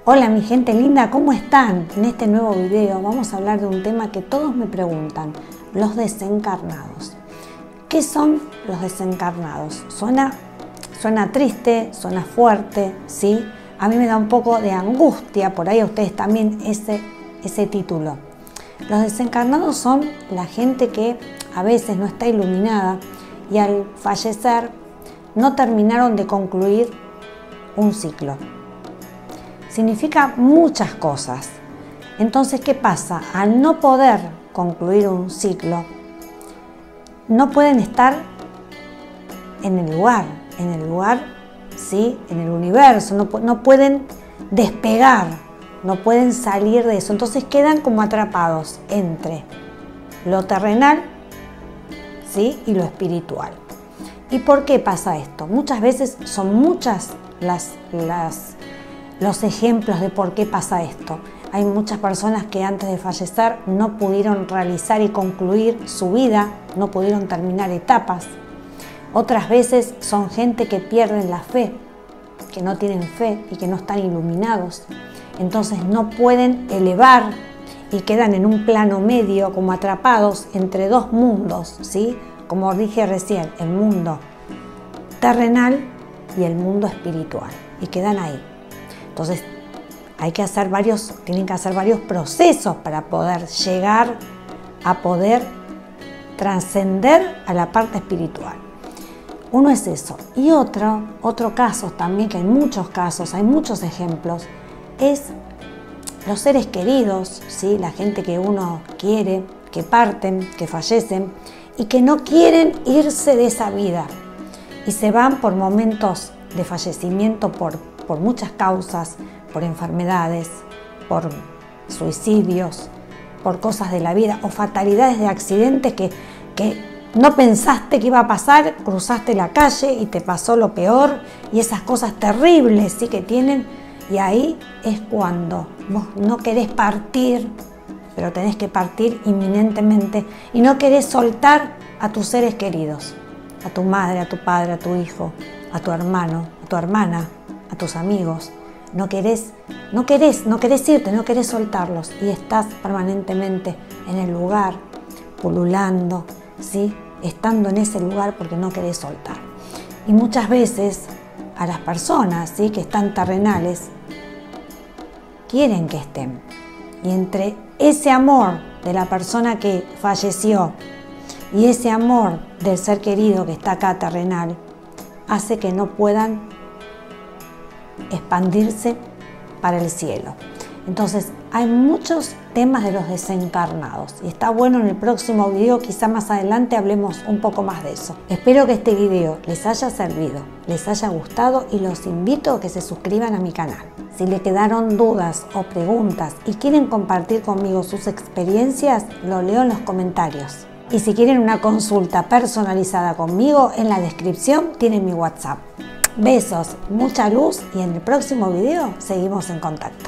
Hola mi gente linda, ¿cómo están? En este nuevo video vamos a hablar de un tema que todos me preguntan, los desencarnados. ¿Qué son los desencarnados? Suena triste, suena fuerte, ¿sí? A mí me da un poco de angustia, por ahí a ustedes también ese título. Los desencarnados son la gente que a veces no está iluminada y al fallecer no terminaron de concluir un ciclo. Significa muchas cosas. Entonces, ¿qué pasa? Al no poder concluir un ciclo, no pueden estar en el lugar, ¿sí? En el universo, no pueden despegar, no pueden salir de eso. Entonces quedan como atrapados entre lo terrenal, ¿sí? Y lo espiritual. ¿Y por qué pasa esto? Muchas veces son muchas los ejemplos de por qué pasa esto. Hay muchas personas que antes de fallecer no pudieron realizar y concluir su vida, no pudieron terminar etapas. Otras veces son gente que pierden la fe, que no tienen fe y que no están iluminados. Entonces no pueden elevar y quedan en un plano medio como atrapados entre dos mundos, ¿sí? Como dije recién, el mundo terrenal y el mundo espiritual. Y quedan ahí. Entonces tienen que hacer varios procesos para poder llegar a poder trascender a la parte espiritual. Uno es eso. Y otro caso también, que hay muchos casos, hay muchos ejemplos, es los seres queridos, ¿sí? La gente que uno quiere, que parten, que fallecen y que no quieren irse de esa vida y se van por momentos de fallecimiento por muchas causas, por enfermedades, por suicidios, por cosas de la vida o fatalidades de accidentes que no pensaste que iba a pasar, cruzaste la calle y te pasó lo peor y esas cosas terribles, ¿sí? Que tienen, y ahí es cuando vos no querés partir, pero tenés que partir inminentemente y no querés soltar a tus seres queridos, a tu madre, a tu padre, a tu hijo, a tu hermano, a tu hermana, a tus amigos. No querés irte, no querés soltarlos y estás permanentemente en el lugar, pululando, ¿sí? Estando en ese lugar porque no querés soltar. Y muchas veces a las personas, ¿sí? Que están terrenales, quieren que estén. Y entre ese amor de la persona que falleció y ese amor del ser querido que está acá terrenal, hace que no puedan expandirse para el cielo. Entonces hay muchos temas de los desencarnados y está bueno en el próximo video, quizá más adelante hablemos un poco más de eso. Espero que este video les haya servido, les haya gustado y los invito a que se suscriban a mi canal. Si le quedaron dudas o preguntas y quieren compartir conmigo sus experiencias, lo leo en los comentarios. Y si quieren una consulta personalizada conmigo, en la descripción tienen mi WhatsApp. Besos, mucha luz y en el próximo video seguimos en contacto.